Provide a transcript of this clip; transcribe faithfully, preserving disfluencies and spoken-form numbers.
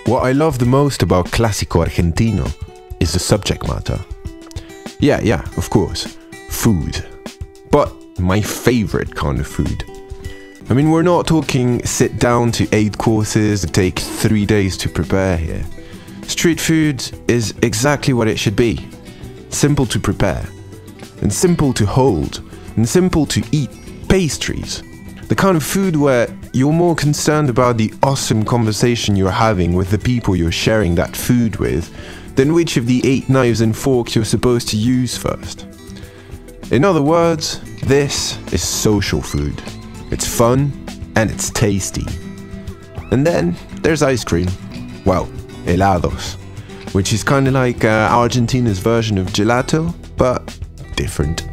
what I love the most about Clásico Argentino is the subject matter. Yeah, yeah, of course, food. But my favorite kind of food. I mean, we're not talking sit down to eight courses that take three days to prepare here. Street food is exactly what it should be. Simple to prepare, and simple to hold, and simple to eat. Pastries. The kind of food where you're more concerned about the awesome conversation you're having with the people you're sharing that food with than which of the eight knives and forks you're supposed to use first. In other words, this is social food. It's fun and it's tasty. And then there's ice cream. Well, helados, which is kind of like uh, Argentina's version of gelato, but different.